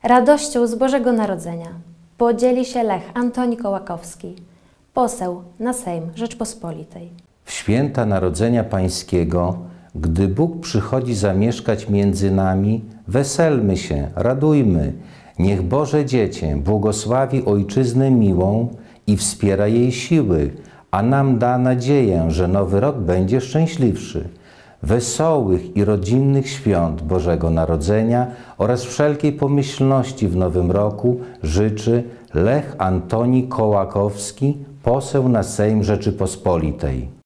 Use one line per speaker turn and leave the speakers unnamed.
Radością z Bożego Narodzenia podzieli się Lech Antoni Kołakowski, poseł na Sejm Rzeczpospolitej.
W święta Narodzenia Pańskiego, gdy Bóg przychodzi zamieszkać między nami, weselmy się, radujmy. Niech Boże Dziecię błogosławi Ojczyznę miłą i wspiera jej siły, a nam da nadzieję, że nowy rok będzie szczęśliwszy. Wesołych i rodzinnych świąt Bożego Narodzenia oraz wszelkiej pomyślności w nowym roku życzy Lech Antoni Kołakowski, poseł na Sejm Rzeczypospolitej.